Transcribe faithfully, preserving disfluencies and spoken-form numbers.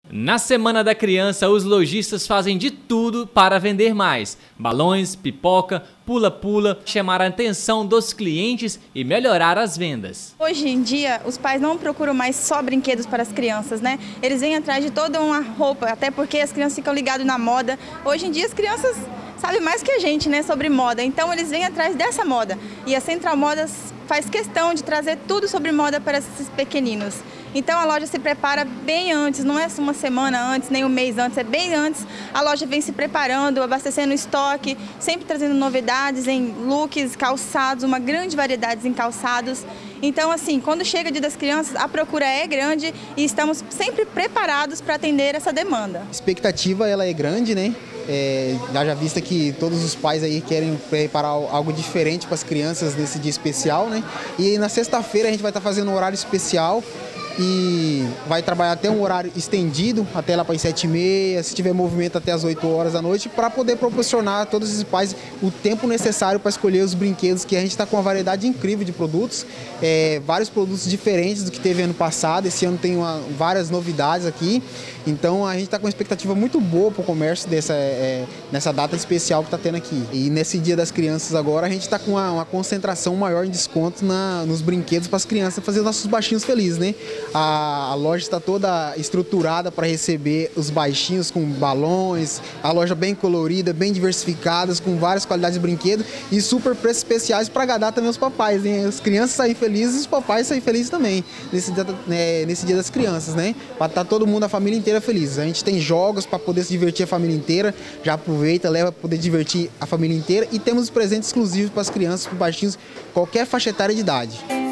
Na Semana da Criança, os lojistas fazem de tudo para vender mais. Balões, pipoca, pula-pula, chamar a atenção dos clientes e melhorar as vendas. Hoje em dia, os pais não procuram mais só brinquedos para as crianças, né? Eles vêm atrás de toda uma roupa, até porque as crianças ficam ligadas na moda. Hoje em dia, as crianças sabem mais que a gente, né, sobre moda. Então, eles vêm atrás dessa moda. E a Central Modas faz questão de trazer tudo sobre moda para esses pequeninos. Então a loja se prepara bem antes, não é uma semana antes, nem um mês antes, é bem antes. A loja vem se preparando, abastecendo estoque, sempre trazendo novidades em looks, calçados, uma grande variedade em calçados. Então, assim, quando chega o Dia das Crianças, a procura é grande e estamos sempre preparados para atender essa demanda. A expectativa ela é grande, né? É, já vista que todos os pais aí querem preparar algo diferente para as crianças nesse dia especial, né? E na sexta-feira a gente vai estar fazendo um horário especial e vai trabalhar até um horário estendido, até lá para as sete e meia, se tiver movimento até as oito horas da noite, para poder proporcionar a todos os pais o tempo necessário para escolher os brinquedos, que a gente está com uma variedade incrível de produtos, é, vários produtos diferentes do que teve ano passado. Esse ano tem uma, várias novidades aqui, então a gente está com uma expectativa muito boa para o comércio dessa, é, nessa data especial que está tendo aqui. E nesse Dia das Crianças agora a gente está com uma, uma concentração maior em desconto na, nos brinquedos para as crianças fazer os nossos baixinhos felizes, né? A, a loja está toda estruturada para receber os baixinhos com balões, a loja bem colorida, bem diversificada, com várias qualidades de brinquedo e super preços especiais para agradar também os papais, né? As crianças saem felizes e os papais saem felizes também nesse dia, né, nesse dia das crianças, né? Para estar todo mundo, a família inteira feliz. A gente tem jogos para poder se divertir a família inteira, já aproveita, leva para poder divertir a família inteira e temos presentes exclusivos para as crianças, para os baixinhos, qualquer faixa etária de idade.